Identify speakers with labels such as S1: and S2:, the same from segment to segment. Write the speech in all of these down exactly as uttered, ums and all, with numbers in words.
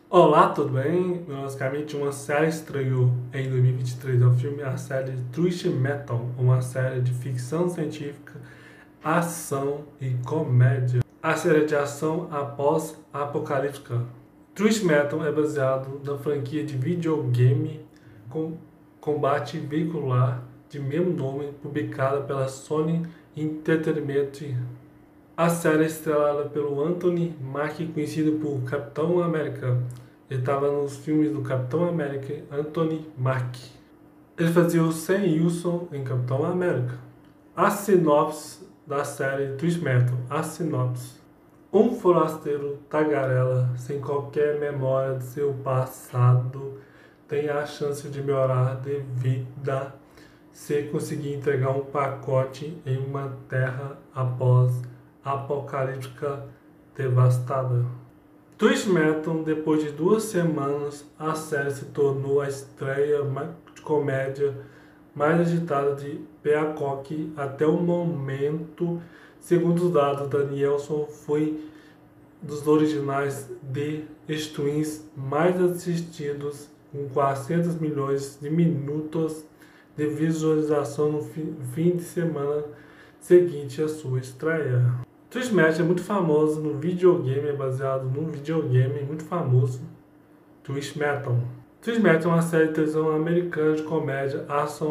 S1: Olá, tudo bem? Basicamente, uma série estreou em dois mil e vinte e três. É o filme, a série Twist Metal, uma série de ficção científica, ação e comédia. A série de ação após-apocalíptica. Twist Metal é baseado na franquia de videogame com combate veicular de mesmo nome, publicada pela Sony Entertainment. A série é estrelada pelo Anthony Mackie, conhecido por Capitão América. Ele estava nos filmes do Capitão América, Anthony Mackie. Ele fazia o Sam Wilson em Capitão América. A sinopse da série Twist Metal. A sinopse. Um forasteiro tagarela, sem qualquer memória de seu passado, tem a chance de melhorar de vida se conseguir entregar um pacote em uma terra após apocalíptica devastada. Twist Metal, depois de duas semanas, a série se tornou a estreia de comédia mais agitada de Peacock até o momento. Segundo os dados da Nielsen, foi dos originais de streams mais assistidos, com quatrocentos milhões de minutos de visualização no fim de semana seguinte à sua estreia. Twist Metal é muito famoso no videogame, é baseado num videogame muito famoso, Twist Metal. Twist Metal é uma série de televisão americana de comédia, ação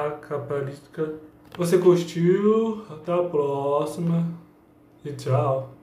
S1: após-apocalíptica. Você curtiu? Até a próxima e tchau!